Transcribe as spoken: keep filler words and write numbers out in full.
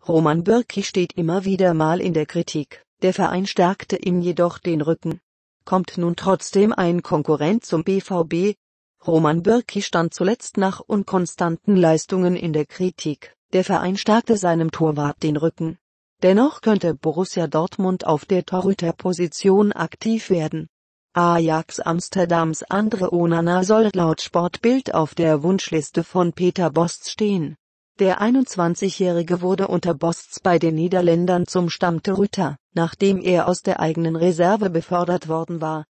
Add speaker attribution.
Speaker 1: Roman Bürki steht immer wieder mal in der Kritik, der Verein stärkte ihm jedoch den Rücken. Kommt nun trotzdem ein Konkurrent zum B V B? Roman Bürki stand zuletzt nach unkonstanten Leistungen in der Kritik, der Verein stärkte seinem Torwart den Rücken. Dennoch könnte Borussia Dortmund auf der Torhüterposition aktiv werden. Ajax Amsterdams Andre Onana soll laut Sportbild auf der Wunschliste von Peter Bosz stehen. Der einundzwanzigjährige wurde unter Bosz bei den Niederländern zum Stammtorhüter, nachdem er aus der eigenen Reserve befördert worden war.